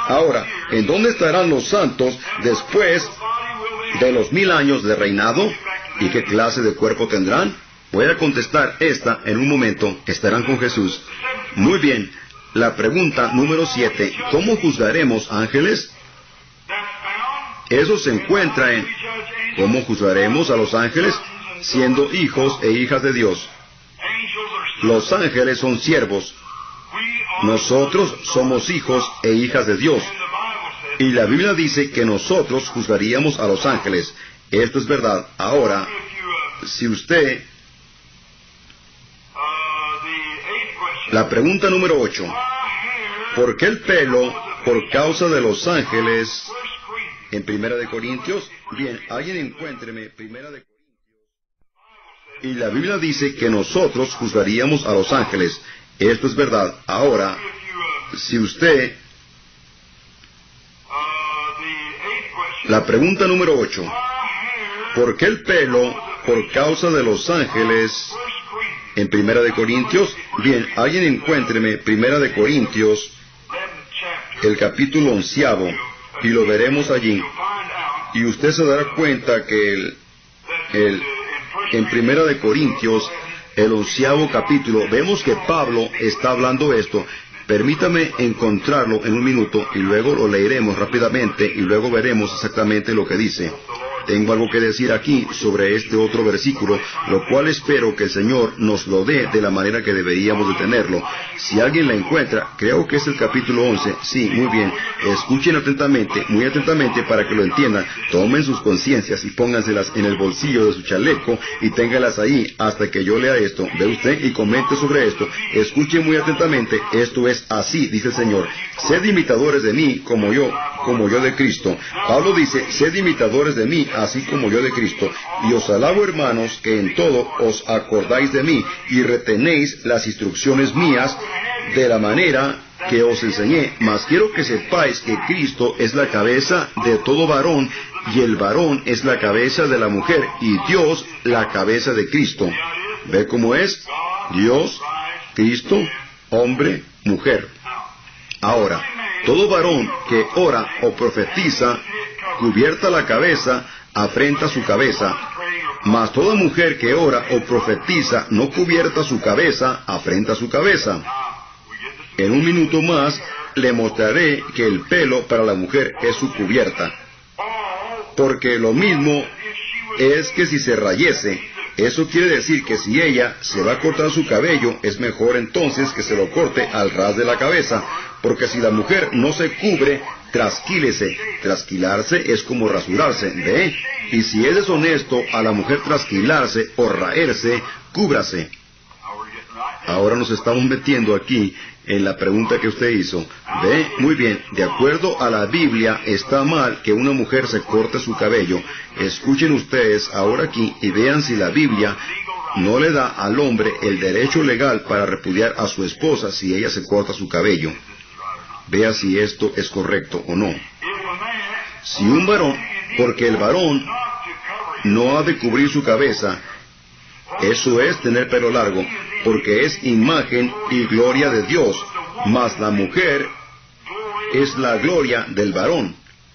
Ahora, ¿en dónde estarán los santos después de los 1000 años de reinado? ¿Y qué clase de cuerpo tendrán? Voy a contestar esta en un momento. Estarán con Jesús. Muy bien. La pregunta número 7. ¿Cómo juzgaremos ángeles? Eso se encuentra en ¿cómo juzgaremos a los ángeles? Siendo hijos e hijas de Dios. Los ángeles son siervos. Nosotros somos hijos e hijas de Dios. Y la Biblia dice que nosotros juzgaríamos a los ángeles. Esto es verdad. Ahora, si usted... La pregunta número 8. ¿Por qué el pelo por causa de los ángeles en Primera de Corintios? Bien, alguien encuéntreme Primera de Corintios. Y la Biblia dice que nosotros juzgaríamos a los ángeles. Esto es verdad. Ahora, si usted... La pregunta número 8. ¿Por qué el pelo por causa de los ángeles en Primera de Corintios? Bien, alguien encuéntreme Primera de Corintios, el capítulo 11, y lo veremos allí. Y usted se dará cuenta que en Primera de Corintios, el 11º capítulo, vemos que Pablo está hablando esto. Permítame encontrarlo en un minuto y luego lo leeremos rápidamente y luego veremos exactamente lo que dice. Tengo algo que decir aquí sobre este otro versículo, lo cual espero que el Señor nos lo dé de la manera que deberíamos de tenerlo. Si alguien la encuentra, creo que es el capítulo 11. Sí, muy bien. Escuchen atentamente, muy atentamente para que lo entiendan. Tomen sus conciencias y pónganselas en el bolsillo de su chaleco y ténganlas ahí hasta que yo lea esto. Ve usted y comente sobre esto. Escuchen muy atentamente. Esto es así, dice el Señor. Sed imitadores de mí como yo de Cristo. Pablo dice, sed imitadores de mí, así como yo de Cristo. Y os alabo, hermanos, que en todo os acordáis de mí y retenéis las instrucciones mías de la manera que os enseñé. Mas quiero que sepáis que Cristo es la cabeza de todo varón, y el varón es la cabeza de la mujer, y Dios la cabeza de Cristo. ¿Ve cómo es? Dios, Cristo, hombre, mujer. Ahora, todo varón que ora o profetiza, cubierta la cabeza, afrenta su cabeza. Mas toda mujer que ora o profetiza, no cubierta su cabeza, afrenta su cabeza. En un minuto más, le mostraré que el pelo para la mujer es su cubierta. Porque lo mismo es que si se rayese. Eso quiere decir que si ella se va a cortar su cabello, es mejor entonces que se lo corte al ras de la cabeza, porque si la mujer no se cubre, trasquílese. Trasquilarse es como rasurarse, ¿ve? Y si es deshonesto a la mujer trasquilarse o raerse, cúbrase. Ahora nos estamos metiendo aquí en la pregunta que usted hizo. ¿Ve? Muy bien. De acuerdo a la Biblia, está mal que una mujer se corte su cabello. Escuchen ustedes ahora aquí y vean si la Biblia no le da al hombre el derecho legal para repudiar a su esposa si ella se corta su cabello. Vea si esto es correcto o no. Si un varón, porque el varón no ha de cubrir su cabeza, eso es tener pelo largo, porque es imagen y gloria de Dios, mas la mujer es la gloria del varón.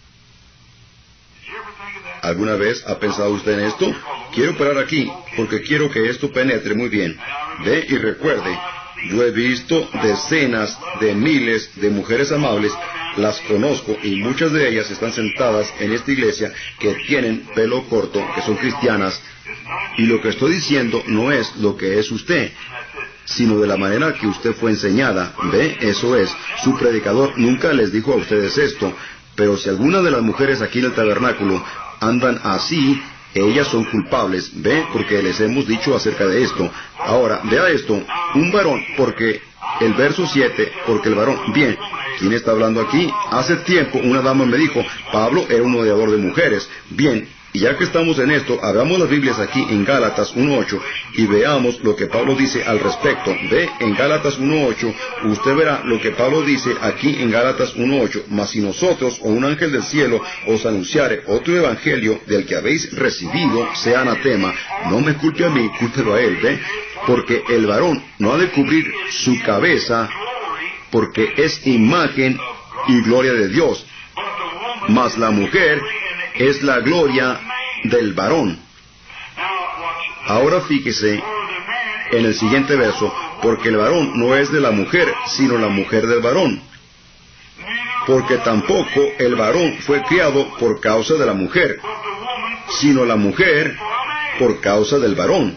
¿Alguna vez ha pensado usted en esto? Quiero parar aquí, porque quiero que esto penetre muy bien. Ve y recuerde, yo he visto decenas de miles de mujeres amables, las conozco y muchas de ellas están sentadas en esta iglesia que tienen pelo corto, que son cristianas, y lo que estoy diciendo no es lo que es usted, sino de la manera que usted fue enseñada. ¿Ve? Eso es. Su predicador nunca les dijo a ustedes esto, pero si alguna de las mujeres aquí en el tabernáculo andan así, ellas son culpables. ¿Ve? Porque les hemos dicho acerca de esto. Ahora, vea esto. Un varón, porque el verso 7, porque el varón... Bien, ¿quién está hablando aquí? Hace tiempo una dama me dijo, Pablo era un odiador de mujeres. Bien, y ya que estamos en esto, abramos las Biblias aquí en Gálatas 1:8 y veamos lo que Pablo dice al respecto. Ve en Gálatas 1:8, usted verá lo que Pablo dice aquí en Gálatas 1:8. Mas si nosotros o un ángel del cielo os anunciare otro evangelio del que habéis recibido, sea anatema, no me culpe a mí, cúlpelo a él. Ve, porque el varón no ha de cubrir su cabeza, porque es imagen y gloria de Dios. Mas la mujer es la gloria del varón. Ahora fíjese en el siguiente verso, porque el varón no es de la mujer, sino la mujer del varón. Porque tampoco el varón fue criado por causa de la mujer, sino la mujer por causa del varón.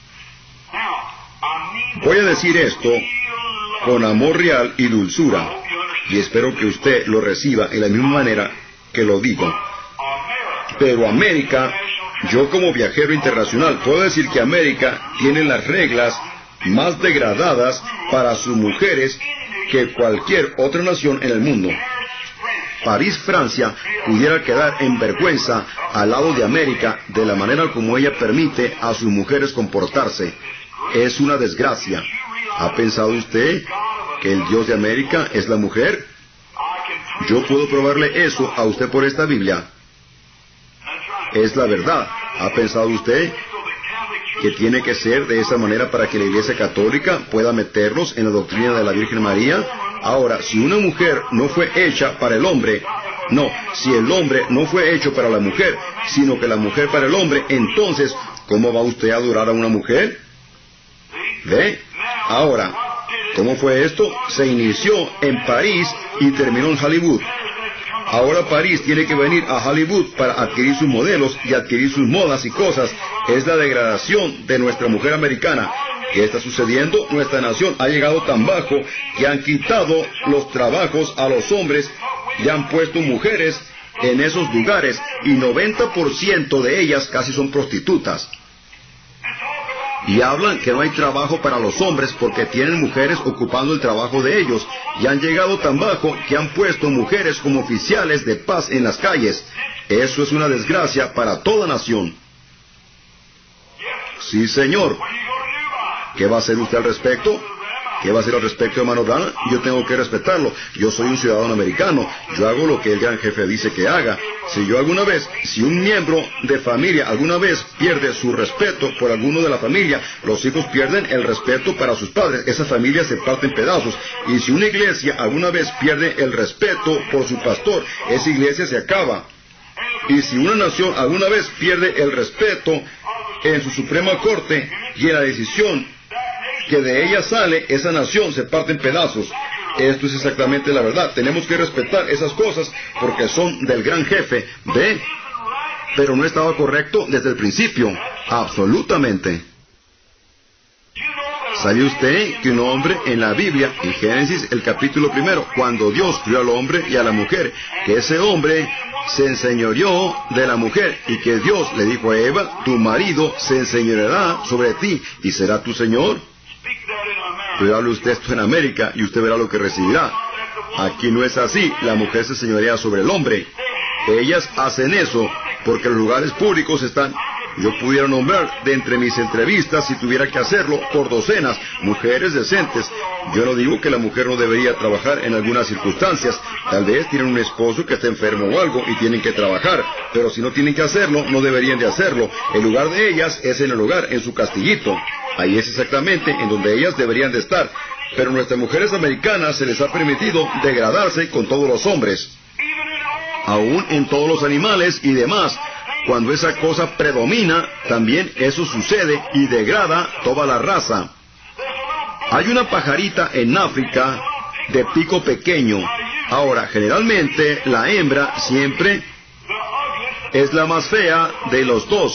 Voy a decir esto con amor real y dulzura, y espero que usted lo reciba en la misma manera que lo digo. Pero América, yo como viajero internacional, puedo decir que América tiene las reglas más degradadas para sus mujeres que cualquier otra nación en el mundo. París, Francia, pudiera quedar en vergüenza al lado de América de la manera como ella permite a sus mujeres comportarse. Es una desgracia. ¿Ha pensado usted que el Dios de América es la mujer? Yo puedo probarle eso a usted por esta Biblia. Es la verdad. ¿Ha pensado usted que tiene que ser de esa manera para que la Iglesia Católica pueda meterlos en la doctrina de la Virgen María? Ahora, si una mujer no fue hecha para el hombre, si el hombre no fue hecho para la mujer, sino que la mujer para el hombre, entonces, ¿cómo va usted a adorar a una mujer? ¿Ve? Ahora, ¿cómo fue esto? Se inició en París y terminó en Hollywood. Ahora París tiene que venir a Hollywood para adquirir sus modelos y adquirir sus modas y cosas. Es la degradación de nuestra mujer americana. ¿Qué está sucediendo? Nuestra nación ha llegado tan bajo que han quitado los trabajos a los hombres y han puesto mujeres en esos lugares, y 90% de ellas casi son prostitutas. Y hablan que no hay trabajo para los hombres porque tienen mujeres ocupando el trabajo de ellos, y han llegado tan bajo que han puesto mujeres como oficiales de paz en las calles. Eso es una desgracia para toda nación. Sí, señor. ¿Qué va a hacer usted al respecto? ¿Qué va a hacer al respecto, hermano Branham? Yo tengo que respetarlo. Yo soy un ciudadano americano. Yo hago lo que el gran jefe dice que haga. Si un miembro de familia alguna vez pierde su respeto por alguno de la familia, los hijos pierden el respeto para sus padres. Esa familia se parte en pedazos. Y si una iglesia alguna vez pierde el respeto por su pastor, esa iglesia se acaba. Y si una nación alguna vez pierde el respeto en su Suprema Corte y en la decisión que de ella sale, esa nación se parte en pedazos. Esto es exactamente la verdad. Tenemos que respetar esas cosas porque son del gran jefe. ¿Ve? Pero no estaba correcto desde el principio. Absolutamente. ¿Sabe usted que un hombre en la Biblia, en Génesis, el capítulo 1, cuando Dios crió al hombre y a la mujer, que ese hombre se enseñoreó de la mujer, y que Dios le dijo a Eva, tu marido se enseñoreará sobre ti y será tu señor? Pero hable usted esto en América y usted verá lo que recibirá. Aquí no es así. La mujer se señorea sobre el hombre. Ellas hacen eso porque los lugares públicos están... Yo pudiera nombrar de entre mis entrevistas, si tuviera que hacerlo, por docenas, mujeres decentes. Yo no digo que la mujer no debería trabajar en algunas circunstancias. Tal vez tienen un esposo que está enfermo o algo y tienen que trabajar. Pero si no tienen que hacerlo, no deberían de hacerlo. El lugar de ellas es en el hogar, en su castillito. Ahí es exactamente en donde ellas deberían de estar. Pero a nuestras mujeres americanas se les ha permitido degradarse con todos los hombres, aún en todos los animales y demás. Cuando esa cosa predomina, también eso sucede y degrada toda la raza. Hay una pajarita en África de pico pequeño. Ahora, generalmente la hembra siempre es la más fea de los dos.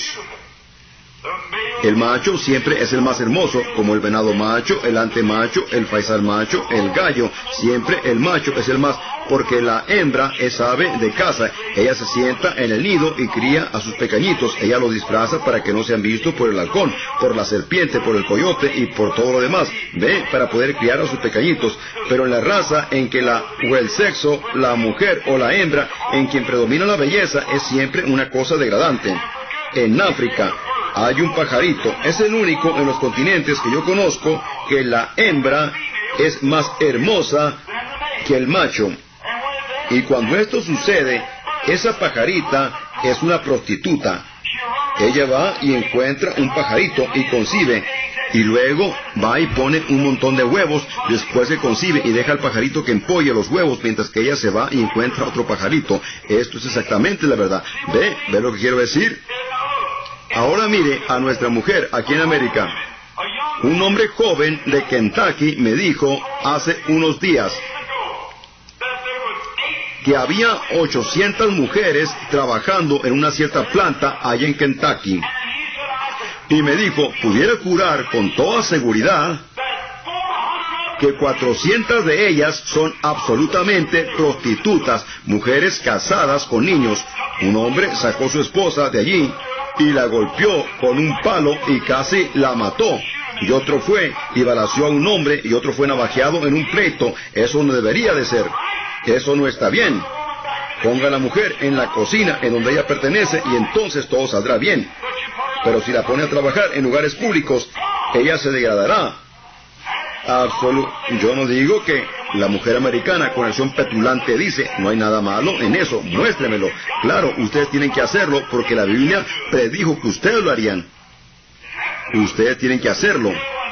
El macho siempre es el más hermoso, como el venado macho, el ante macho, el faisal macho, el gallo. Siempre el macho es el más, porque la hembra es ave de caza. Ella se sienta en el nido y cría a sus pequeñitos. Ella los disfraza para que no sean vistos por el halcón, por la serpiente, por el coyote y por todo lo demás. Ve, para poder criar a sus pequeñitos. Pero en la raza en que o el sexo, la mujer o la hembra, en quien predomina la belleza, es siempre una cosa degradante. En África hay un pajarito, es el único en los continentes que yo conozco que la hembra es más hermosa que el macho. Y cuando esto sucede, esa pajarita es una prostituta. Ella va y encuentra un pajarito y concibe. y luego va y pone un montón de huevos, después se concibe y deja al pajarito que empolle los huevos, mientras que ella se va y encuentra otro pajarito. Esto es exactamente la verdad. ¿Ve lo que quiero decir? Ahora mire a nuestra mujer aquí en América. Un hombre joven de Kentucky me dijo hace unos días que había 800 mujeres trabajando en una cierta planta allá en Kentucky. Y me dijo, pudiera jurar con toda seguridad que 400 de ellas son absolutamente prostitutas, mujeres casadas con niños. Un hombre sacó a su esposa de allí y la golpeó con un palo y casi la mató. Y otro fue y balaceó a un hombre y otro fue navajeado en un pleito. Eso no debería de ser. Eso no está bien. Ponga a la mujer en la cocina en donde ella pertenece y entonces todo saldrá bien. Pero si la pone a trabajar en lugares públicos, ella se degradará. Yo no digo que la mujer americana con acción petulante dice, no hay nada malo en eso, muéstremelo. Claro, ustedes tienen que hacerlo porque la Biblia predijo que ustedes lo harían. Ustedes tienen que hacerlo.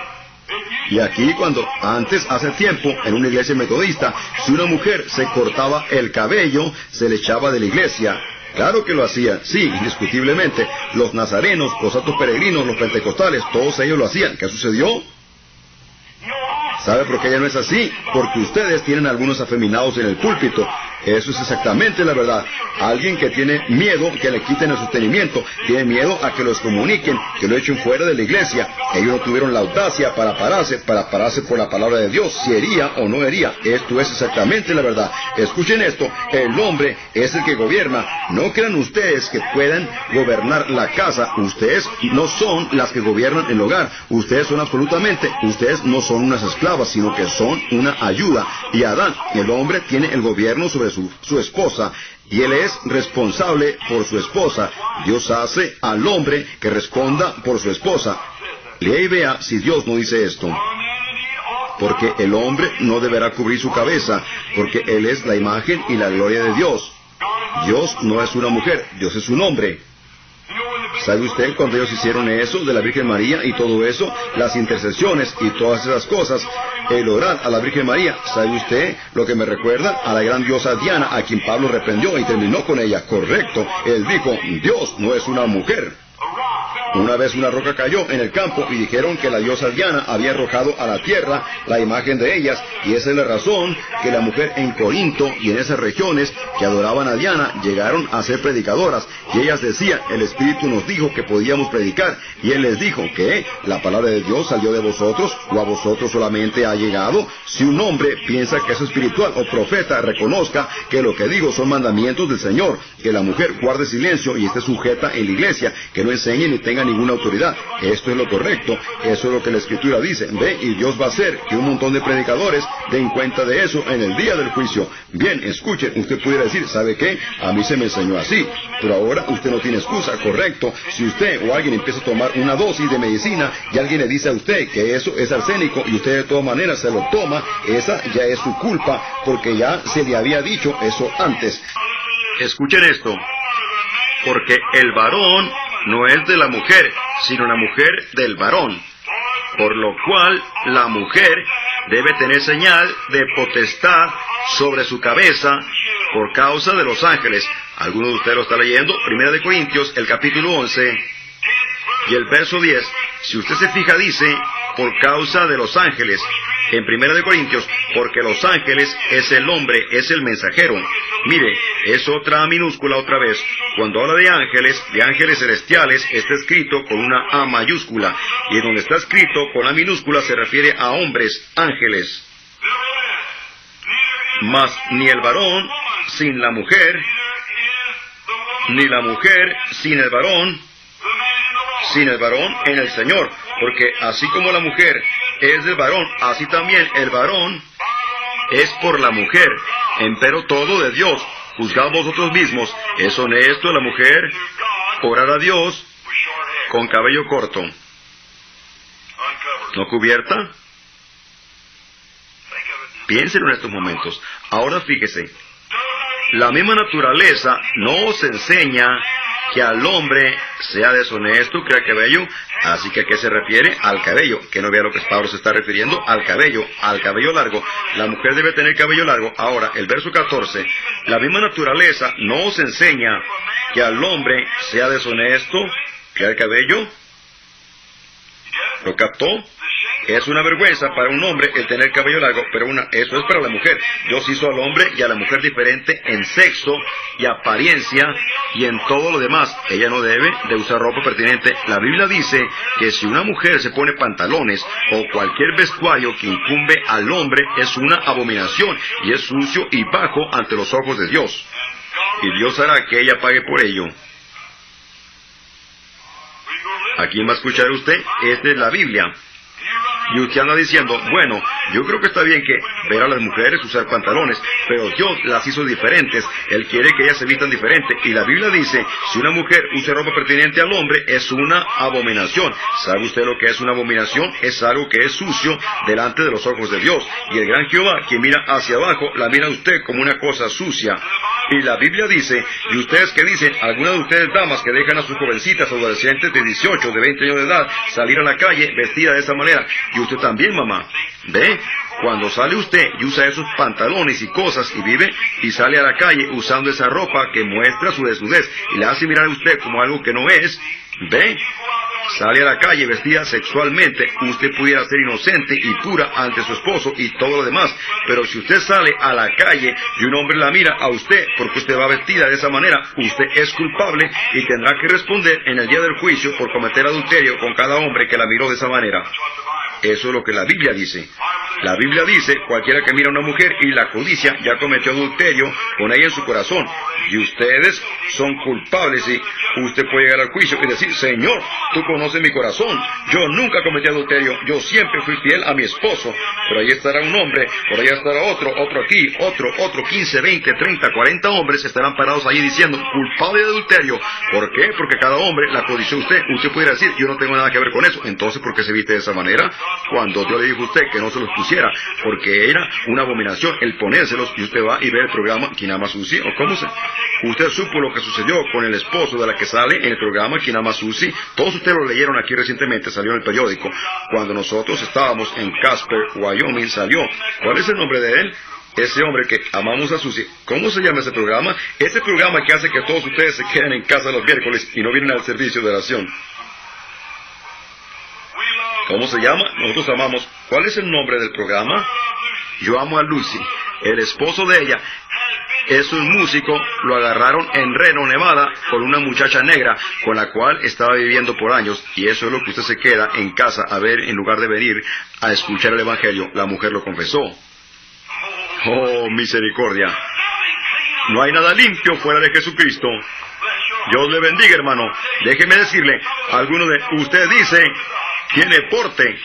Y aquí hace tiempo, en una iglesia metodista, si una mujer se cortaba el cabello, se le echaba de la iglesia. Claro que lo hacían, sí, indiscutiblemente. Los nazarenos, los santos peregrinos, los pentecostales, todos ellos lo hacían. ¿Qué sucedió? ¿Sabe por qué ella no es así? Porque ustedes tienen algunos afeminados en el púlpito. Eso es exactamente la verdad. Alguien que tiene miedo que le quiten el sostenimiento, tiene miedo a que los comuniquen, que lo echen fuera de la iglesia. Ellos no tuvieron la audacia para pararse por la palabra de Dios, si hería o no hería. Esto es exactamente la verdad. Escuchen esto, el hombre es el que gobierna. No crean ustedes que puedan gobernar la casa. Ustedes no son las que gobiernan el hogar. Ustedes no son unas esclavas, sino que son una ayuda. Y Adán, el hombre, tiene el gobierno sobre su esposa, y él es responsable por su esposa. Dios hace al hombre que responda por su esposa. Lea y vea si Dios no dice esto. Porque el hombre no deberá cubrir su cabeza, porque él es la imagen y la gloria de Dios. Dios no es una mujer, Dios es un hombre. ¿Sabe usted cuando ellos hicieron eso de la Virgen María y todo eso? Las intercesiones y todas esas cosas, el orar a la Virgen María. ¿Sabe usted lo que me recuerda? A la gran diosa Diana, a quien Pablo reprendió y terminó con ella. Correcto. Él dijo, Dios no es una mujer. Una vez una roca cayó en el campo y dijeron que la diosa Diana había arrojado a la tierra la imagen de ellas, y esa es la razón que la mujer en Corinto y en esas regiones que adoraban a Diana llegaron a ser predicadoras, y ellas decían, el Espíritu nos dijo que podíamos predicar, y Él les dijo que la palabra de Dios salió de vosotros, o a vosotros solamente ha llegado. Si un hombre piensa que es espiritual o profeta, reconozca que lo que digo son mandamientos del Señor, que la mujer guarde silencio y esté sujeta en la iglesia, que no enseñe ni tenga ninguna autoridad. Esto es lo correcto, eso es lo que la Escritura dice. Ve, y Dios va a hacer que un montón de predicadores den cuenta de eso en el día del juicio. Bien, escuchen, usted pudiera decir, ¿sabe qué? A mí se me enseñó así, pero ahora usted no tiene excusa, correcto. Si usted o alguien empieza a tomar una dosis de medicina y alguien le dice a usted que eso es arsénico y usted de todas maneras se lo toma, esa ya es su culpa, porque ya se le había dicho eso antes. Escuchen esto, porque el varón no es de la mujer, sino la mujer del varón, por lo cual la mujer debe tener señal de potestad sobre su cabeza por causa de los ángeles. Alguno de ustedes lo está leyendo, 1 Corintios, el capítulo 11, y el verso 10. Si usted se fija, dice, por causa de los ángeles. En 1 Corintios, porque los ángeles es el hombre, es el mensajero. Mire, es otra minúscula otra vez. Cuando habla de ángeles celestiales, está escrito con una A mayúscula. Y donde está escrito con A minúscula se refiere a hombres, ángeles. Mas ni el varón sin la mujer, ni la mujer sin el varón en el Señor. Porque así como la mujer es del varón, así también el varón es por la mujer. Empero todo de Dios. Juzgad vosotros mismos. ¿Es honesto la mujer orar a Dios con cabello corto, no cubierta? Piénsenlo en estos momentos. Ahora fíjese, la misma naturaleza nos enseña que al hombre sea deshonesto, crea el cabello. Así que ¿a qué se refiere? Al cabello. Que no vea lo que Pablo se está refiriendo, al cabello largo. La mujer debe tener cabello largo. Ahora, el verso 14, la misma naturaleza no os enseña que al hombre sea deshonesto, crea el cabello. ¿Lo captó? Es una vergüenza para un hombre el tener cabello largo, pero eso es para la mujer. Dios hizo al hombre y a la mujer diferente en sexo y apariencia y en todo lo demás. Ella no debe de usar ropa pertinente. La Biblia dice que si una mujer se pone pantalones o cualquier vestuario que incumbe al hombre es una abominación y es sucio y bajo ante los ojos de Dios. Y Dios hará que ella pague por ello. ¿A quién va a escuchar usted? Esta es la Biblia. Y usted anda diciendo, bueno, yo creo que está bien que ver a las mujeres usar pantalones, pero Dios las hizo diferentes. Él quiere que ellas se vistan diferente. Y la Biblia dice, si una mujer usa ropa pertinente al hombre, es una abominación. ¿Sabe usted lo que es una abominación? Es algo que es sucio delante de los ojos de Dios. Y el gran Jehová, que mira hacia abajo, la mira a usted como una cosa sucia. Y la Biblia dice, y ustedes que dicen, algunas de ustedes damas que dejan a sus jovencitas adolescentes de 18, de 20 años de edad, salir a la calle vestida de esa manera. Y usted también, mamá. ¿Ve? Cuando sale usted y usa esos pantalones y cosas y vive y sale a la calle usando esa ropa que muestra su desnudez y le hace mirar a usted como algo que no es, ¿ve? Sale a la calle vestida sexualmente, usted pudiera ser inocente y pura ante su esposo y todo lo demás, pero si usted sale a la calle y un hombre la mira a usted porque usted va vestida de esa manera, usted es culpable y tendrá que responder en el día del juicio por cometer adulterio con cada hombre que la miró de esa manera. Eso es lo que la Biblia dice. La Biblia dice, cualquiera que mira a una mujer y la codicia ya cometió adulterio con ella en su corazón. Y ustedes son culpables y usted puede llegar al juicio y decir, Señor, tú conoces mi corazón. Yo nunca cometí adulterio. Yo siempre fui fiel a mi esposo. Pero ahí estará un hombre, por allá estará otro aquí, otro, 15, 20, 30, 40 hombres estarán parados allí diciendo, culpable de adulterio. ¿Por qué? Porque cada hombre la codició usted. Usted pudiera decir, yo no tengo nada que ver con eso. Entonces, ¿por qué se viste de esa manera? Cuando Dios le dijo a usted que no se los pusiera, porque era una abominación el ponérselos, y usted va y ve el programa ¿Quién ama a Susi? ¿O cómo se? Usted supo lo que sucedió con el esposo de la que sale en el programa ¿Quién ama a Susi? Todos ustedes lo leyeron aquí recientemente, salió en el periódico. Cuando nosotros estábamos en Casper, Wyoming, salió. ¿Cuál es el nombre de él? Ese hombre que amamos a Susi. ¿Cómo se llama ese programa? Ese programa que hace que todos ustedes se queden en casa los miércoles y no vienen al servicio de oración. ¿Cómo se llama? Nosotros amamos. ¿Cuál es el nombre del programa? Yo amo a Lucy. El esposo de ella es un músico. Lo agarraron en Reno, Nevada, con una muchacha negra con la cual estaba viviendo por años. Y eso es lo que usted se queda en casa a ver en lugar de venir a escuchar el Evangelio. La mujer lo confesó. Oh, misericordia. No hay nada limpio fuera de Jesucristo. Dios le bendiga, hermano. Déjeme decirle, alguno de ustedes dice, tiene porte.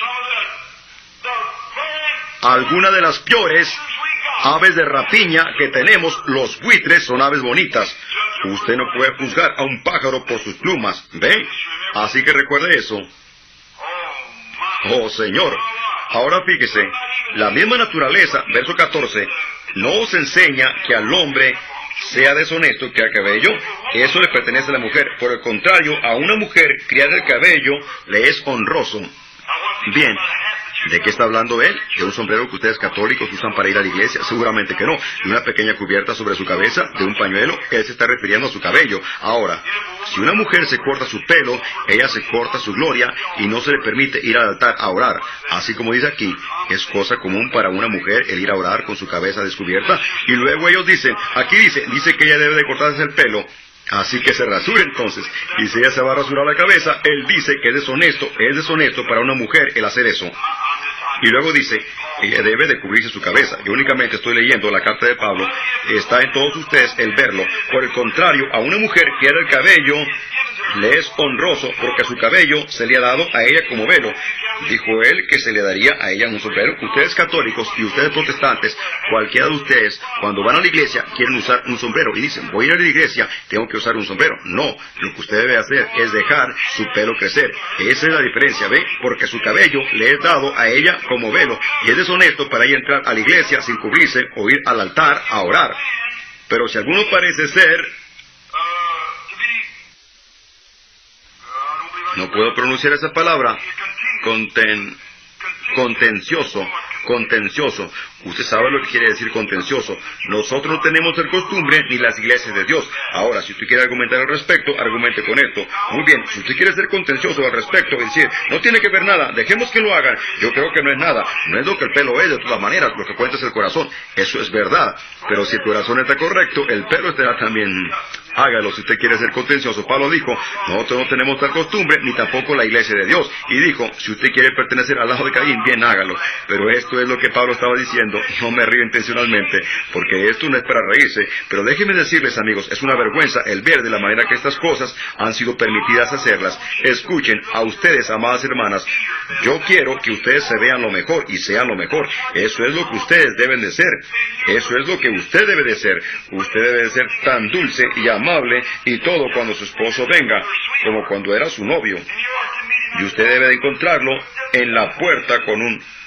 Alguna de las peores aves de rapiña que tenemos, los buitres, son aves bonitas. Usted no puede juzgar a un pájaro por sus plumas, ¿ve? Así que recuerde eso. Oh, Señor. Ahora fíjese, la misma naturaleza, verso 14, no os enseña que al hombre sea deshonesto que al cabello, eso le pertenece a la mujer. Por el contrario, a una mujer criada el cabello le es honroso. Bien, ¿de qué está hablando él? ¿De un sombrero que ustedes católicos usan para ir a la iglesia? Seguramente que no. ¿De una pequeña cubierta sobre su cabeza? ¿De un pañuelo? Él se está refiriendo a su cabello. Ahora, si una mujer se corta su pelo, ella se corta su gloria y no se le permite ir al altar a orar. Así como dice aquí, es cosa común para una mujer el ir a orar con su cabeza descubierta. Y luego ellos dicen, aquí dice que ella debe de cortarse el pelo. Así que se rasure entonces. Y si ella se va a rasurar la cabeza, él dice que es deshonesto para una mujer el hacer eso. Y luego dice, ella debe de cubrirse su cabeza. Yo únicamente estoy leyendo la carta de Pablo. Está en todos ustedes el verlo. Por el contrario, a una mujer que era el cabello le es honroso, porque su cabello se le ha dado a ella como velo. Dijo él que se le daría a ella un sombrero. Ustedes católicos y ustedes protestantes, cualquiera de ustedes, cuando van a la iglesia, quieren usar un sombrero. Y dicen, voy a ir a la iglesia, tengo que usar un sombrero. No, lo que usted debe hacer es dejar su pelo crecer. Esa es la diferencia, ¿ve? Porque su cabello le es dado a ella como velo. Y es deshonesto para ella entrar a la iglesia sin cubrirse o ir al altar a orar. Pero si alguno parece ser No puedo pronunciar esa palabra. Contencioso. Usted sabe lo que quiere decir contencioso. Nosotros no tenemos el costumbre ni las iglesias de Dios. Ahora, si usted quiere argumentar al respecto, argumente con esto. Muy bien, si usted quiere ser contencioso al respecto y decir, no tiene que ver nada, dejemos que lo hagan. Yo creo que no es nada. No es lo que el pelo es, de todas maneras, lo que cuenta es el corazón. Eso es verdad. Pero si el corazón está correcto, el pelo estará también. Hágalo si usted quiere ser contencioso. Pablo dijo, nosotros no tenemos tal costumbre, ni tampoco la iglesia de Dios. Y dijo, si usted quiere pertenecer al lado de Caín, bien hágalo. Pero esto es lo que Pablo estaba diciendo. No me río intencionalmente, porque esto no es para reírse. Pero déjenme decirles, amigos, es una vergüenza el ver de la manera que estas cosas han sido permitidas hacerlas. Escuchen, a ustedes, amadas hermanas, yo quiero que ustedes se vean lo mejor y sean lo mejor. Eso es lo que ustedes deben de ser. Eso es lo que usted debe de ser. Usted debe de ser tan dulce y amable y todo cuando su esposo venga, como cuando era su novio. Y usted debe de encontrarlo en la puerta con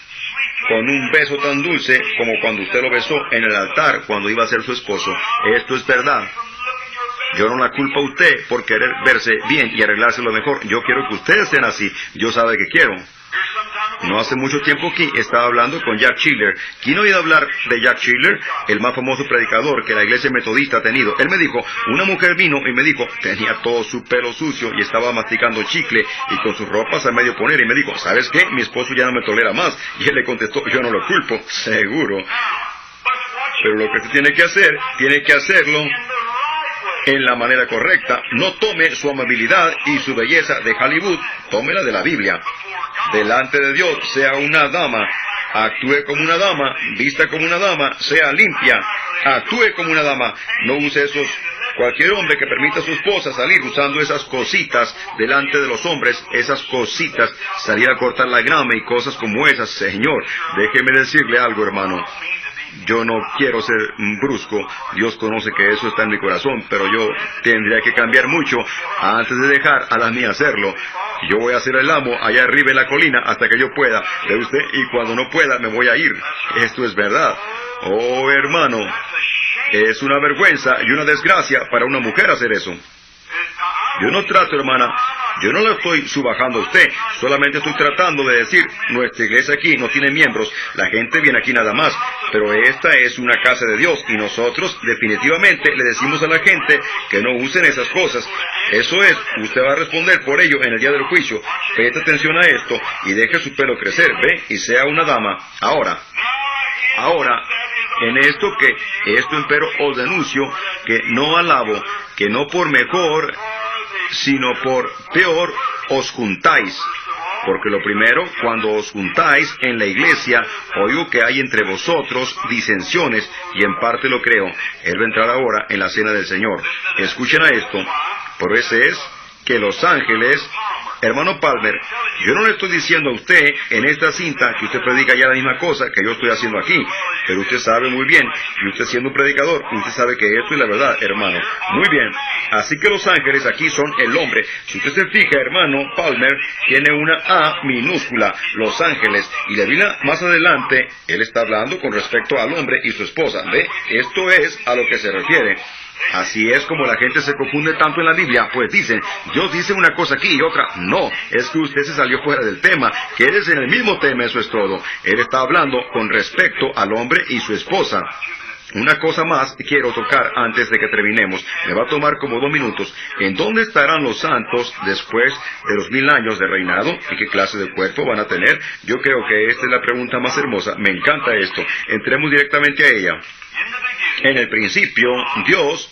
un beso tan dulce como cuando usted lo besó en el altar cuando iba a ser su esposo. Esto es verdad. Yo no la culpo a usted por querer verse bien y arreglarse lo mejor. Yo quiero que ustedes sean así. Yo sabe que quiero. No hace mucho tiempo aquí estaba hablando con Jack Schiller. ¿Quién ha oído hablar de Jack Schiller? El más famoso predicador que la iglesia metodista ha tenido. Él me dijo, una mujer vino y me dijo, tenía todo su pelo sucio y estaba masticando chicle y con sus ropas a medio poner. Y me dijo, ¿sabes qué? Mi esposo ya no me tolera más. Y él le contestó, yo no lo culpo, seguro. Pero lo que usted tiene que hacer, tiene que hacerlo en la manera correcta. No tome su amabilidad y su belleza de Hollywood, tómela de la Biblia. Delante de Dios, sea una dama, actúe como una dama, vista como una dama, sea limpia, actúe como una dama, no use esos. Cualquier hombre que permita a su esposa salir usando esas cositas delante de los hombres, esas cositas, salir a cortar la grama y cosas como esas, Señor, déjeme decirle algo, hermano. Yo no quiero ser brusco, Dios conoce que eso está en mi corazón, pero yo tendría que cambiar mucho antes de dejar a la mía hacerlo. Yo voy a ser el amo allá arriba en la colina hasta que yo pueda, ¿ve usted? Y cuando no pueda me voy a ir. Esto es verdad. Oh, hermano, es una vergüenza y una desgracia para una mujer hacer eso. Yo no trato, hermana, yo no la estoy subajando a usted, solamente estoy tratando de decir, nuestra iglesia aquí no tiene miembros, la gente viene aquí nada más, pero esta es una casa de Dios y nosotros definitivamente le decimos a la gente que no usen esas cosas. Eso es, usted va a responder por ello en el día del juicio. Preste atención a esto y deje su pelo crecer, ¿ve? Y sea una dama. Ahora, en esto empero os denuncio que no alabo, que no por mejor, sino por peor os juntáis. Porque lo primero, cuando os juntáis en la iglesia, oigo que hay entre vosotros disensiones, y en parte lo creo. Él va a entrar ahora en la cena del Señor. Escuchen a esto, por eso es que los ángeles, hermano Palmer, yo no le estoy diciendo a usted en esta cinta que usted predica ya la misma cosa que yo estoy haciendo aquí, pero usted sabe muy bien, y usted siendo un predicador, usted sabe que esto es la verdad, hermano. Muy bien, así que los ángeles aquí son el hombre. Si usted se fija, hermano Palmer, tiene una A minúscula, los ángeles, y la Biblia más adelante, él está hablando con respecto al hombre y su esposa, ¿ve? Esto es a lo que se refiere. Así es como la gente se confunde tanto en la Biblia, pues dicen, Dios dice una cosa aquí y otra. No, es que usted se salió fuera del tema, que eres en el mismo tema, eso es todo. Él está hablando con respecto al hombre y su esposa. Una cosa más quiero tocar antes de que terminemos. Me va a tomar como 2 minutos. ¿En dónde estarán los santos después de los 1000 años de reinado? ¿Y qué clase de cuerpo van a tener? Yo creo que esta es la pregunta más hermosa. Me encanta esto. Entremos directamente a ella. En el principio, Dios...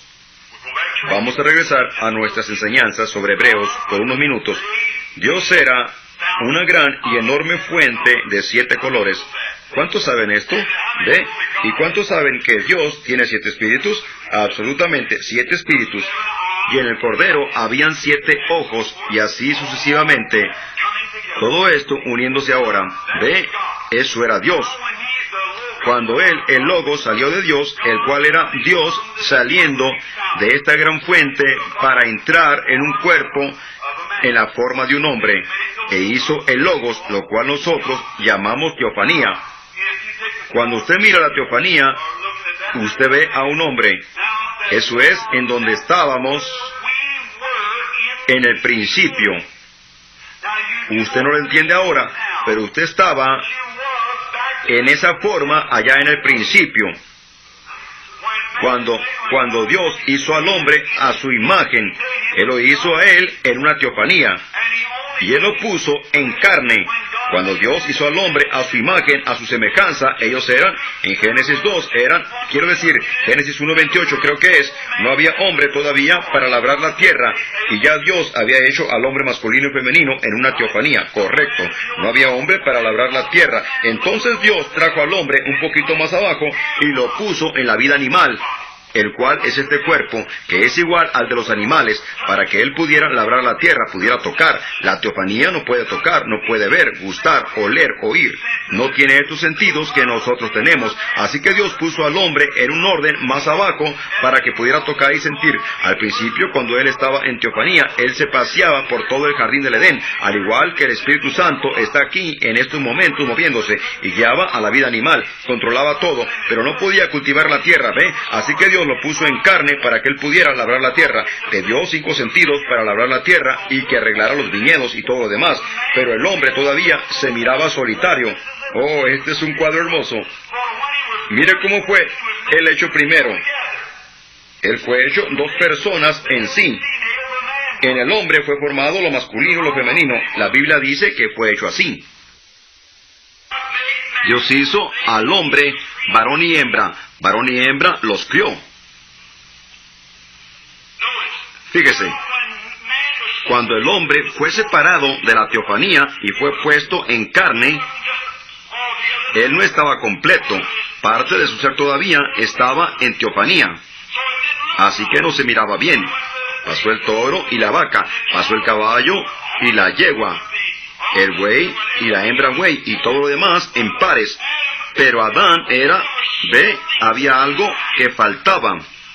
Vamos a regresar a nuestras enseñanzas sobre Hebreos por unos minutos. Dios era una gran y enorme fuente de 7 colores. ¿Cuántos saben esto? ¿Ve? ¿Y cuántos saben que Dios tiene 7 espíritus? Absolutamente, 7 espíritus. Y en el Cordero habían 7 ojos, y así sucesivamente. Todo esto uniéndose ahora. ¿Ve? Eso era Dios. Cuando Él, el Logos, salió de Dios, el cual era Dios saliendo de esta gran fuente para entrar en un cuerpo en la forma de un hombre, e hizo el Logos, lo cual nosotros llamamos teofanía. Cuando usted mira la teofanía, usted ve a un hombre. Eso es en donde estábamos en el principio. Usted no lo entiende ahora, pero usted estaba en esa forma allá en el principio. Cuando Dios hizo al hombre a su imagen, Él lo hizo a él en una teofanía. Y Él lo puso en carne. Cuando Dios hizo al hombre a su imagen, a su semejanza, ellos eran, en Génesis 2, Génesis 1:28 creo que es, no había hombre todavía para labrar la tierra, y ya Dios había hecho al hombre masculino y femenino en una teofanía, correcto, no había hombre para labrar la tierra. Entonces Dios trajo al hombre un poquito más abajo y lo puso en la vida animal, el cual es este cuerpo, que es igual al de los animales, para que él pudiera labrar la tierra, pudiera tocar. La teofanía no puede tocar, no puede ver, gustar, oler, oír. No tiene estos sentidos que nosotros tenemos. Así que Dios puso al hombre en un orden más abajo para que pudiera tocar y sentir. Al principio, cuando él estaba en teofanía, él se paseaba por todo el jardín del Edén, al igual que el Espíritu Santo está aquí en estos momentos moviéndose, y guiaba a la vida animal, controlaba todo, pero no podía cultivar la tierra, ¿ve? Así que Dios lo puso en carne para que él pudiera labrar la tierra. Le dio 5 sentidos para labrar la tierra y que arreglara los viñedos y todo lo demás. Pero el hombre todavía se miraba solitario. Oh, este es un cuadro hermoso. Mire cómo fue el hecho primero. Él fue hecho 2 personas en sí. En el hombre fue formado lo masculino y lo femenino. La Biblia dice que fue hecho así. Dios hizo al hombre varón y hembra los crió. Fíjese, cuando el hombre fue separado de la teofanía y fue puesto en carne, él no estaba completo. Parte de su ser todavía estaba en teofanía. Así que no se miraba bien. Pasó el toro y la vaca, pasó el caballo y la yegua, el buey y la hembra buey y todo lo demás en pares. Pero Adán había algo que faltaba.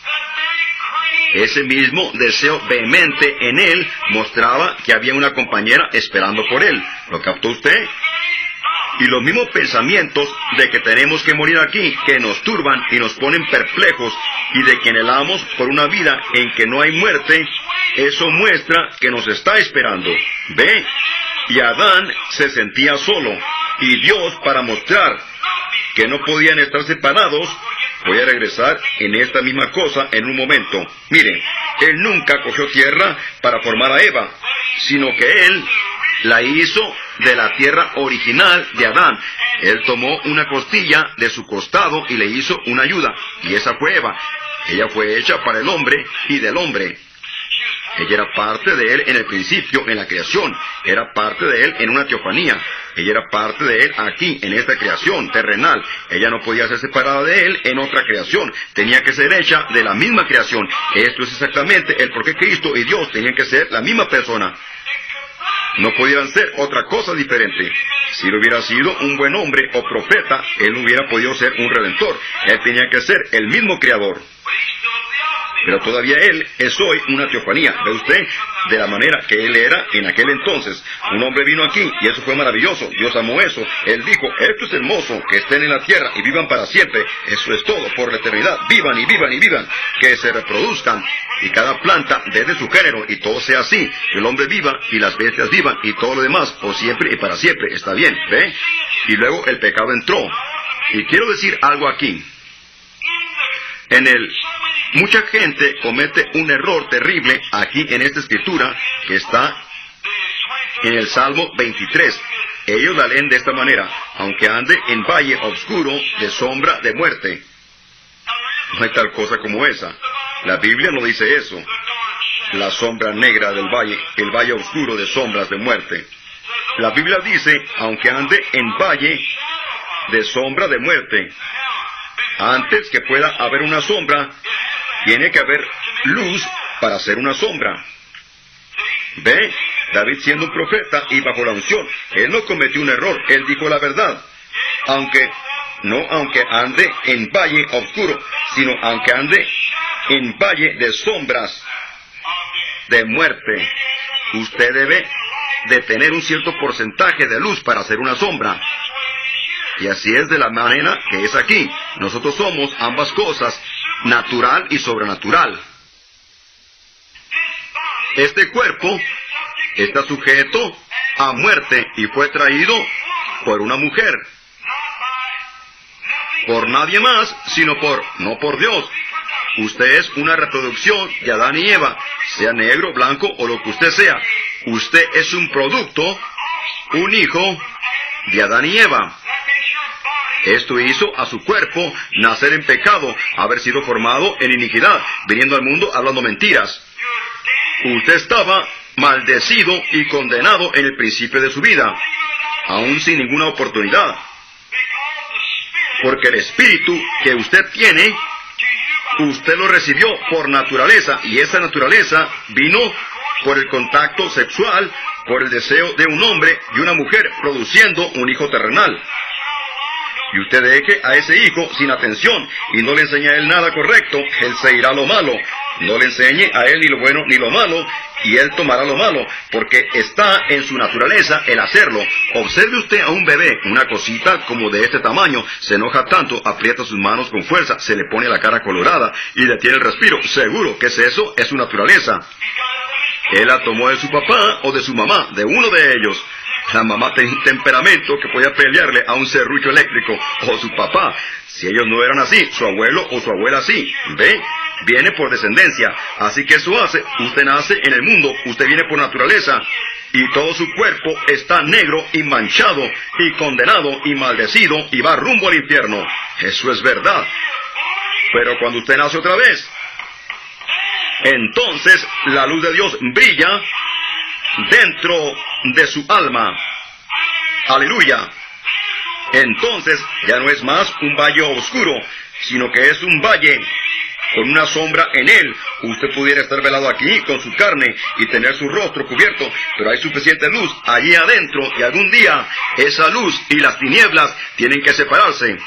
Ese mismo deseo vehemente en él mostraba que había una compañera esperando por él. ¿Lo captó usted? Y los mismos pensamientos de que tenemos que morir aquí, que nos turban y nos ponen perplejos, y de que anhelamos por una vida en que no hay muerte, eso muestra que nos está esperando. ¿Ve? Y Adán se sentía solo, y Dios, para mostrar que no podían estar separados, voy a regresar en esta misma cosa en un momento. Mire, él nunca cogió tierra para formar a Eva, sino que él la hizo de la tierra original de Adán. Él tomó una costilla de su costado y le hizo una ayuda, y esa fue Eva. Ella fue hecha para el hombre y del hombre. Ella era parte de él en el principio, en la creación. Era parte de él en una teofanía. Ella era parte de él aquí, en esta creación terrenal. Ella no podía ser separada de él en otra creación. Tenía que ser hecha de la misma creación. Esto es exactamente el por qué Cristo y Dios tenían que ser la misma persona. No podían ser otra cosa diferente. Si él hubiera sido un buen hombre o profeta, él no hubiera podido ser un redentor. Él tenía que ser el mismo creador. Pero todavía él es hoy una teofanía. ¿Ve usted? De la manera que él era en aquel entonces. Un hombre vino aquí y eso fue maravilloso. Dios amó eso. Él dijo, esto es hermoso, que estén en la tierra y vivan para siempre. Eso es todo, por la eternidad. Vivan y vivan y vivan. Que se reproduzcan. Y cada planta desde su género y todo sea así. Que el hombre viva y las bestias vivan y todo lo demás, por siempre y para siempre. Está bien, ¿ve? Y luego el pecado entró. Y quiero decir algo aquí. Mucha gente comete un error terrible aquí en esta escritura que está en el Salmo 23. Ellos la leen de esta manera: aunque ande en valle oscuro de sombra de muerte. No hay tal cosa como esa. La Biblia no dice eso. La sombra negra del valle, el valle oscuro de sombras de muerte. La Biblia dice, aunque ande en valle de sombra de muerte. Antes que pueda haber una sombra, tiene que haber luz para hacer una sombra. ¿Ve? David, siendo un profeta y bajo la unción, él no cometió un error, él dijo la verdad. Aunque ande en valle oscuro, sino aunque ande en valle de sombras de muerte. Usted debe de tener un cierto porcentaje de luz para hacer una sombra. Y así es de la manera que es aquí. Nosotros somos ambas cosas, natural y sobrenatural. Este cuerpo está sujeto a muerte y fue traído por una mujer. Por nadie más, sino no por Dios. Usted es una reproducción de Adán y Eva, sea negro, blanco o lo que usted sea. Usted es un producto, un hijo de Adán y Eva. Esto hizo a su cuerpo nacer en pecado, haber sido formado en iniquidad, viniendo al mundo hablando mentiras. Usted estaba maldecido y condenado en el principio de su vida, aún sin ninguna oportunidad. Porque el espíritu que usted tiene, usted lo recibió por naturaleza, y esa naturaleza vino por el contacto sexual, por el deseo de un hombre y una mujer produciendo un hijo terrenal. Y usted deje a ese hijo sin atención y no le enseña a él nada correcto, él se irá a lo malo. No le enseñe a él ni lo bueno ni lo malo, y él tomará lo malo, porque está en su naturaleza el hacerlo. Observe usted a un bebé, una cosita como de este tamaño, se enoja tanto, aprieta sus manos con fuerza, se le pone la cara colorada y detiene el respiro. Seguro que es eso, es su naturaleza. Él la tomó de su papá o de su mamá, de uno de ellos. La mamá tenía un temperamento que podía pelearle a un serrucho eléctrico, o su papá. Si ellos no eran así, su abuelo o su abuela sí. ¿Ve? Viene por descendencia. Así que eso hace. Usted nace en el mundo, usted viene por naturaleza. Y todo su cuerpo está negro y manchado y condenado y maldecido y va rumbo al infierno. Eso es verdad. Pero cuando usted nace otra vez, entonces la luz de Dios brilla dentro de su alma. Aleluya. Entonces ya no es más un valle oscuro, sino que es un valle con una sombra en él. Usted pudiera estar velado aquí con su carne y tener su rostro cubierto, pero hay suficiente luz allí adentro, y algún día esa luz y las tinieblas tienen que separarse.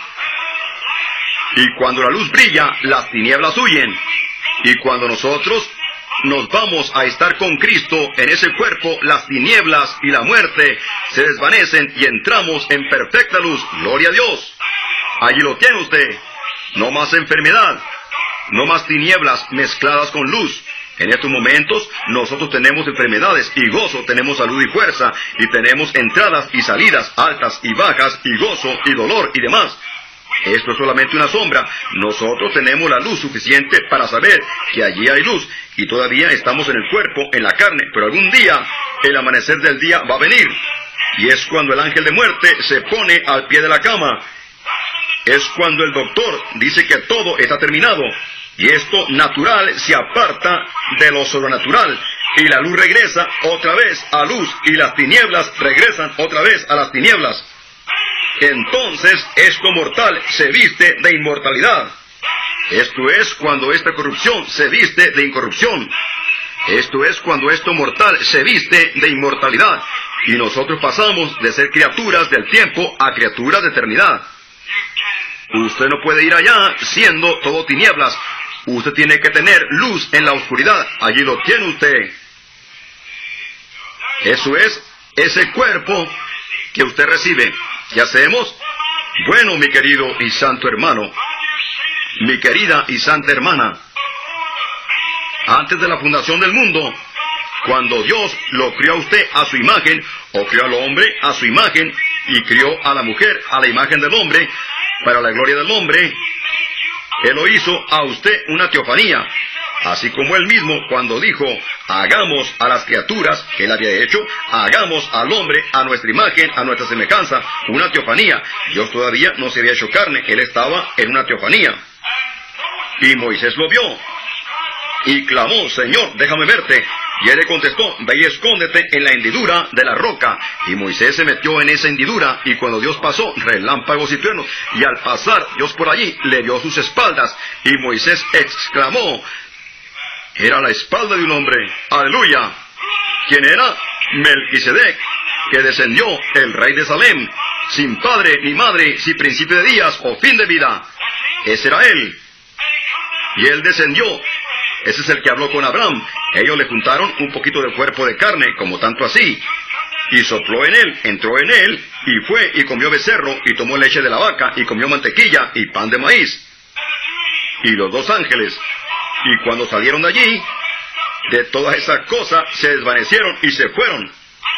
Y cuando la luz brilla, las tinieblas huyen. Y cuando nosotros nos vamos a estar con Cristo en ese cuerpo, las tinieblas y la muerte se desvanecen y entramos en perfecta luz. Gloria a Dios. Allí lo tiene usted. No más enfermedad, no más tinieblas mezcladas con luz. En estos momentos nosotros tenemos enfermedades y gozo, tenemos salud y fuerza, y tenemos entradas y salidas, altas y bajas, y gozo y dolor y demás. Esto es solamente una sombra. Nosotros tenemos la luz suficiente para saber que allí hay luz, y todavía estamos en el cuerpo, en la carne, pero algún día el amanecer del día va a venir, y es cuando el ángel de muerte se pone al pie de la cama. Es cuando el doctor dice que todo está terminado, y esto natural se aparta de lo sobrenatural, y la luz regresa otra vez a luz, y las tinieblas regresan otra vez a las tinieblas. Entonces esto mortal se viste de inmortalidad. Esto es cuando esta corrupción se viste de incorrupción. Esto es cuando esto mortal se viste de inmortalidad. Y nosotros pasamos de ser criaturas del tiempo a criaturas de eternidad. Usted no puede ir allá siendo todo tinieblas. Usted tiene que tener luz en la oscuridad. Allí lo tiene usted. Eso es ese cuerpo que usted recibe. ¿Qué hacemos? Bueno, mi querido y santo hermano, mi querida y santa hermana, antes de la fundación del mundo, cuando Dios lo crió a usted a su imagen, o crió al hombre a su imagen, y crió a la mujer a la imagen del hombre, para la gloria del hombre, Él lo hizo a usted una teofanía. Así como Él mismo, cuando dijo, hagamos a las criaturas que Él había hecho, hagamos al hombre a nuestra imagen, a nuestra semejanza, una teofanía. Dios todavía no se había hecho carne, Él estaba en una teofanía. Y Moisés lo vio, y clamó, Señor, déjame verte. Y Él le contestó, ve y escóndete en la hendidura de la roca. Y Moisés se metió en esa hendidura, y cuando Dios pasó, relámpagos y truenos, y al pasar Dios por allí, le dio sus espaldas, y Moisés exclamó, era la espalda de un hombre. ¡Aleluya! ¿Quién era? Melquisedec, que descendió, el rey de Salem, sin padre ni madre, sin principio de días o fin de vida. Ese era él. Y él descendió. Ese es el que habló con Abraham. Ellos le juntaron un poquito de cuerpo de carne, como tanto así, y sopló en él, entró en él, y fue y comió becerro, y tomó leche de la vaca, y comió mantequilla y pan de maíz. Y los dos ángeles, y cuando salieron de allí, de todas esas cosas se desvanecieron y se fueron.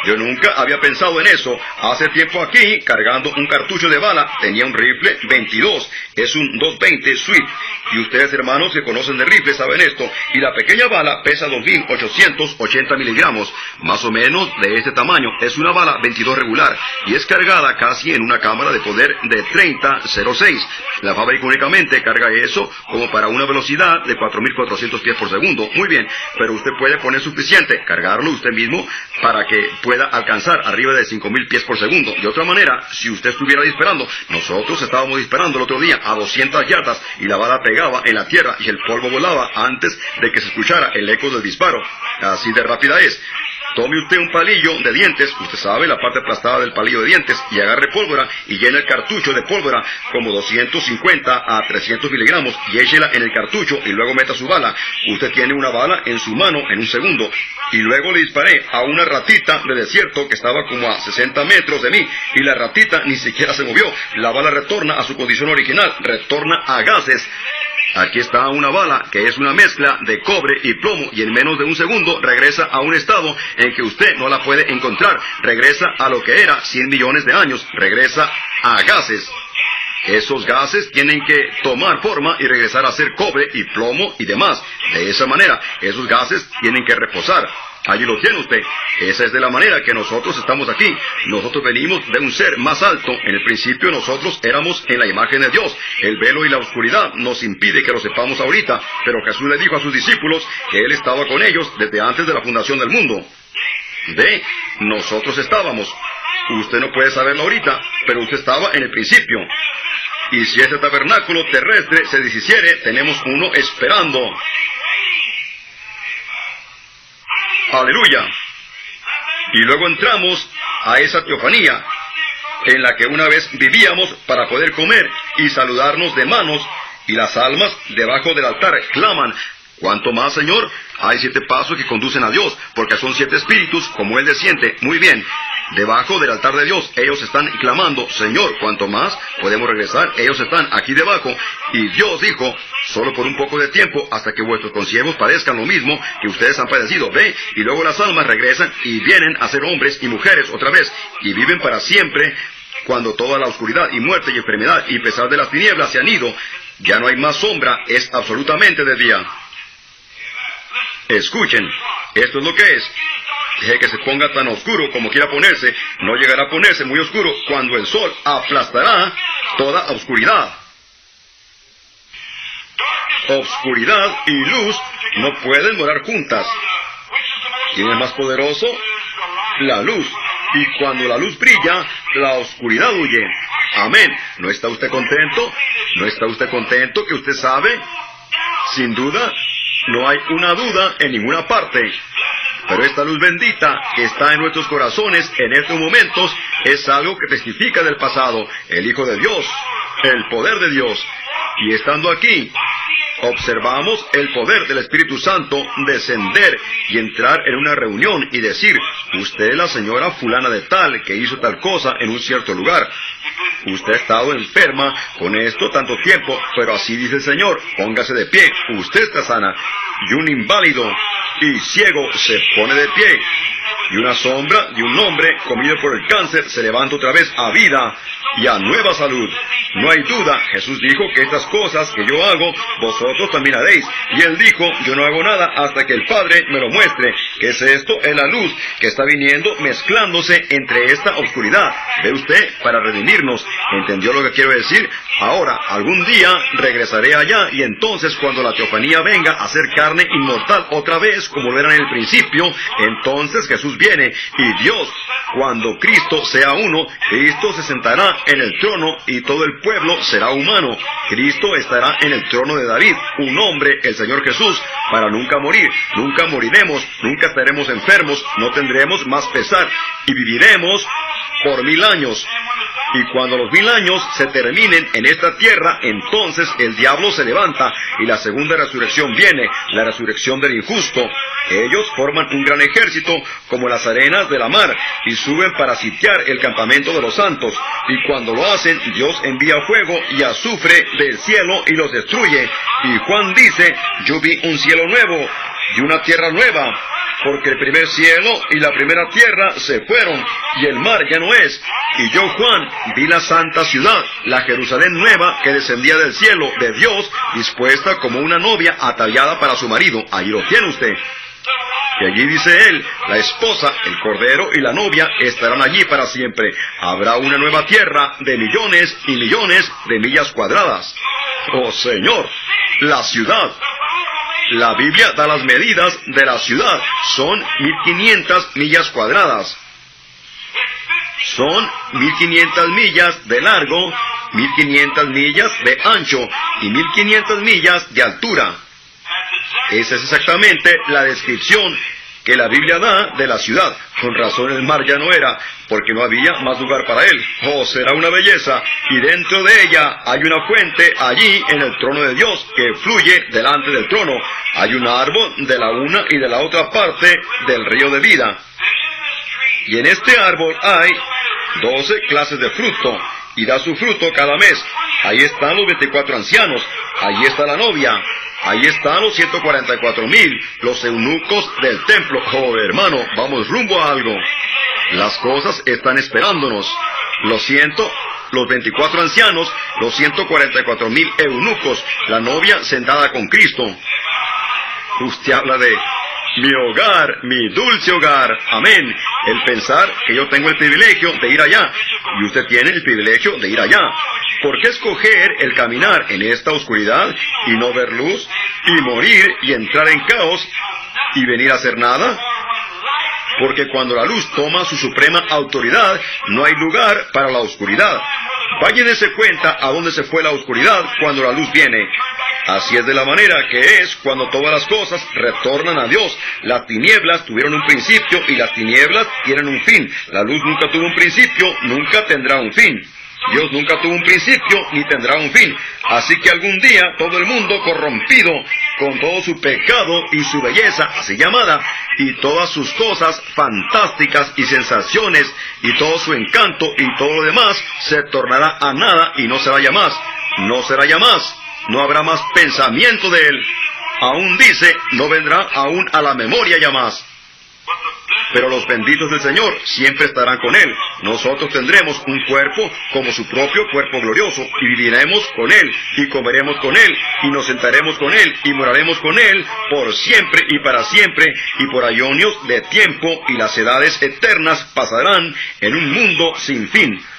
Yo nunca había pensado en eso. Hace tiempo aquí, cargando un cartucho de bala, tenía un rifle 22. Es un 220 Swift. Y ustedes, hermanos, que conocen de rifles, saben esto. Y la pequeña bala pesa 2.880 miligramos. Más o menos de este tamaño. Es una bala 22 regular. Y es cargada casi en una cámara de poder de 30.06. La fábrica únicamente carga eso como para una velocidad de 4.400 pies por segundo. Muy bien, pero usted puede poner suficiente, cargarlo usted mismo, para que pueda alcanzar arriba de 5.000 pies por segundo. De otra manera, si usted estuviera disparando, nosotros estábamos disparando el otro día a 200 yardas y la bala pegaba en la tierra y el polvo volaba antes de que se escuchara el eco del disparo. Así de rápida es. Tome usted un palillo de dientes, usted sabe, la parte aplastada del palillo de dientes, y agarre pólvora y llene el cartucho de pólvora como 250 a 300 miligramos y échela en el cartucho y luego meta su bala. Usted tiene una bala en su mano en un segundo. Y luego le disparé a una ratita de desierto que estaba como a 60 metros de mí y la ratita ni siquiera se movió. La bala retorna a su condición original, retorna a gases. Aquí está una bala que es una mezcla de cobre y plomo y en menos de un segundo regresa a un estado en que usted no la puede encontrar. Regresa a lo que era 100 millones de años. Regresa a gases. Esos gases tienen que tomar forma y regresar a ser cobre y plomo y demás. De esa manera, esos gases tienen que reposar. Allí lo tiene usted. Esa es de la manera que nosotros estamos aquí. Nosotros venimos de un ser más alto. En el principio nosotros éramos en la imagen de Dios. El velo y la oscuridad nos impide que lo sepamos ahorita. Pero Jesús le dijo a sus discípulos que Él estaba con ellos desde antes de la fundación del mundo. ¿Ve? Nosotros estábamos. Usted no puede saberlo ahorita, pero usted estaba en el principio. Y si este tabernáculo terrestre se deshiciere, tenemos uno esperando. Aleluya. Y luego entramos a esa teofanía en la que una vez vivíamos para poder comer y saludarnos de manos, y las almas debajo del altar claman: ¿cuánto más, Señor? Hay 7 pasos que conducen a Dios, porque son 7 espíritus como Él desciende. Muy bien. Debajo del altar de Dios, ellos están clamando: Señor, ¿cuánto más podemos regresar? Ellos están aquí debajo. Y Dios dijo: solo por un poco de tiempo, hasta que vuestros consiervos padezcan lo mismo que ustedes han padecido. Ve, y luego las almas regresan y vienen a ser hombres y mujeres otra vez, y viven para siempre, cuando toda la oscuridad y muerte y enfermedad y pesar de las tinieblas se han ido. Ya no hay más sombra, es absolutamente de día. Escuchen, esto es lo que es. Deje que se ponga tan oscuro como quiera ponerse. No llegará a ponerse muy oscuro cuando el sol aplastará toda oscuridad. Oscuridad y luz no pueden morar juntas. ¿Quién es más poderoso? La luz. Y cuando la luz brilla, la oscuridad huye. Amén. ¿No está usted contento? ¿No está usted contento que usted sabe? Sin duda, no hay una duda en ninguna parte. Pero esta luz bendita que está en nuestros corazones en estos momentos es algo que testifica del pasado, el Hijo de Dios, el poder de Dios. Y estando aquí, observamos el poder del Espíritu Santo descender y entrar en una reunión y decir: usted es la señora fulana de tal que hizo tal cosa en un cierto lugar. Usted ha estado enferma con esto tanto tiempo, pero así dice el Señor: póngase de pie, usted está sana. Y un inválido y ciego se pone de pie. Y una sombra de un hombre comido por el cáncer se levanta otra vez a vida y a nueva salud. No hay duda, Jesús dijo que estas cosas que yo hago, vosotros también haréis. Y Él dijo: yo no hago nada hasta que el Padre me lo muestre. ¿Qué es esto? Es la luz que está viniendo mezclándose entre esta oscuridad. ¿Ve usted? Para redimirnos. ¿Entendió lo que quiero decir? Ahora, algún día regresaré allá, y entonces cuando la teofanía venga a ser carne inmortal otra vez, como lo era en el principio, entonces Jesús viene, y Dios, cuando Cristo sea uno, Cristo se sentará en el trono y todo el pueblo será humano. Cristo estará en el trono de David, un hombre, el Señor Jesús, para nunca morir. Nunca moriremos, nunca estaremos enfermos, no tendremos más pesar, y viviremos por 1000 años. Y cuando los 1000 años se terminen en esta tierra, entonces el diablo se levanta y la segunda resurrección viene, la resurrección del injusto. Ellos forman un gran ejército como las arenas de la mar y suben para sitiar el campamento de los santos. Y cuando lo hacen, Dios envía fuego y azufre del cielo y los destruye. Y Juan dice: yo vi un cielo nuevo y una tierra nueva, porque el primer cielo y la primera tierra se fueron, y el mar ya no es. Y yo, Juan, vi la santa ciudad, la Jerusalén nueva, que descendía del cielo de Dios, dispuesta como una novia ataviada para su marido. Ahí lo tiene usted. Y allí dice él, la esposa, el cordero y la novia estarán allí para siempre. Habrá una nueva tierra de millones y millones de millas cuadradas. ¡Oh, Señor! La ciudad. La Biblia da las medidas de la ciudad. Son 1500 millas cuadradas. Son 1500 millas de largo, 1500 millas de ancho y 1500 millas de altura. Esa es exactamente la descripción que la Biblia da de la ciudad. Con razón el mar ya no era, porque no había más lugar para él. Oh, será una belleza, y dentro de ella hay una fuente allí en el trono de Dios que fluye delante del trono. Hay un árbol de la una y de la otra parte del río de vida. Y en este árbol hay 12 clases de fruto, y da su fruto cada mes. Ahí están los 24 ancianos, ahí está la novia, ahí están los 144,000, los eunucos del templo. Oh, hermano, vamos rumbo a algo. Las cosas están esperándonos. Los 24 ancianos, los 144,000 eunucos, la novia sentada con Cristo. Usted habla de mi hogar, mi dulce hogar. Amén. El pensar que yo tengo el privilegio de ir allá, y usted tiene el privilegio de ir allá. ¿Por qué escoger el caminar en esta oscuridad y no ver luz, y morir y entrar en caos y venir a hacer nada? Porque cuando la luz toma su suprema autoridad, no hay lugar para la oscuridad. Vaya y dése cuenta a dónde se fue la oscuridad cuando la luz viene. Así es de la manera que es cuando todas las cosas retornan a Dios. Las tinieblas tuvieron un principio y las tinieblas tienen un fin. La luz nunca tuvo un principio, nunca tendrá un fin. Dios nunca tuvo un principio ni tendrá un fin. Así que algún día todo el mundo corrompido, con todo su pecado y su belleza así llamada, y todas sus cosas fantásticas y sensaciones, y todo su encanto y todo lo demás, se tornará a nada y no será ya más. No será ya más. No habrá más pensamiento de él. Aún dice, no vendrá aún a la memoria ya más. Pero los benditos del Señor siempre estarán con él. Nosotros tendremos un cuerpo como su propio cuerpo glorioso, y viviremos con él, y comeremos con él, y nos sentaremos con él, y moraremos con él por siempre y para siempre, y por años de tiempo, y las edades eternas pasarán en un mundo sin fin.